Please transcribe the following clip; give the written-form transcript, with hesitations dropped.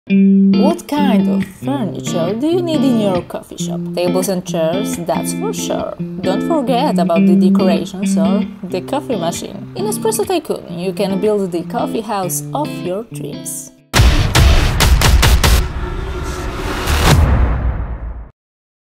What kind of furniture do you need in your coffee shop? Tables and chairs, that's for sure. Don't forget about the decorations or the coffee machine. In Espresso Tycoon, you can build the coffee house of your dreams.